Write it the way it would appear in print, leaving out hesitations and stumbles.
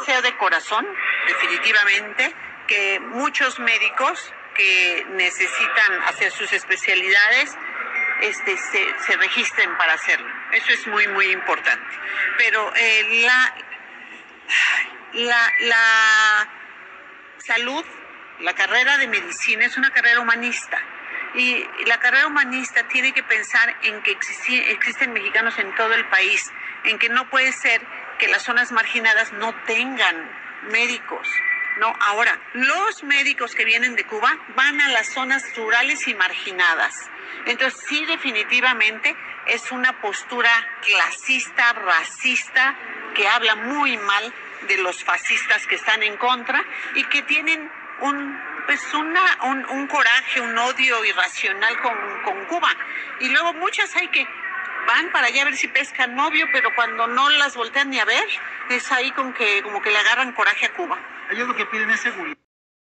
deseo de corazón, definitivamente, que muchos médicos que necesitan hacer sus especialidades se registren para hacerlo. Eso es muy, muy importante. Pero la salud, la carrera de medicina es una carrera humanista. Y la carrera humanista tiene que pensar en que existen mexicanos en todo el país, en que no puede ser que las zonas marginadas no tengan médicos. No, ahora, los médicos que vienen de Cuba van a las zonas rurales y marginadas. Entonces, sí, definitivamente es una postura clasista, racista, que habla muy mal de los fascistas que están en contra y que tienen un coraje, un odio irracional con Cuba. Y luego muchas hay que van para allá a ver si pescan novio, pero cuando no las voltean ni a ver, es ahí como que le agarran coraje a Cuba. Ellos lo que piden es seguridad.